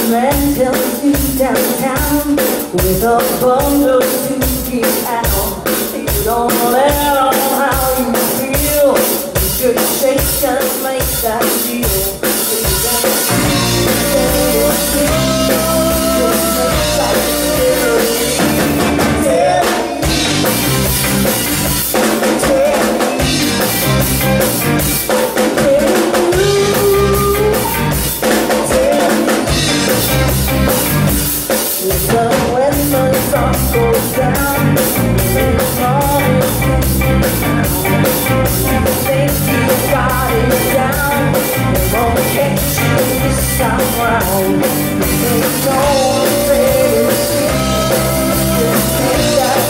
man tells me downtown with a bundle to keep out. You don't let on how you feel. You should shake and make that deal. Goes down, it's all think you got it down, it won't catch you this time round. There's no one ready to see, just make that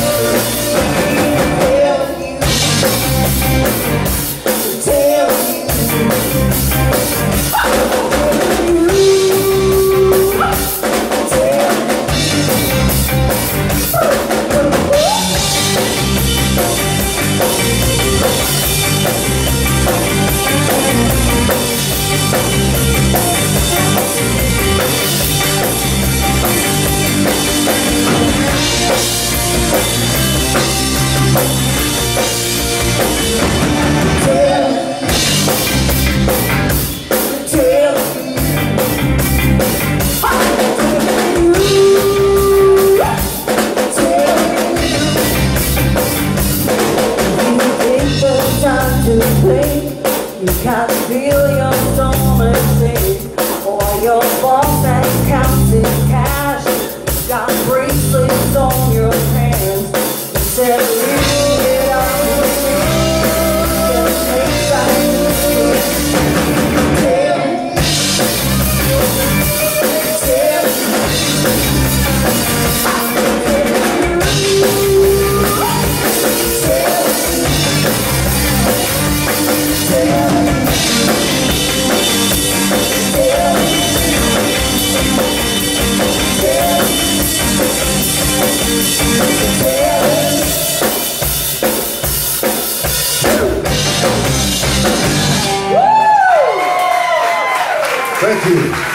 you can't feel your stomach sink, or your boss and counting cash. You got bracelets on your hands. You said leave it up with me, just make that Thank you.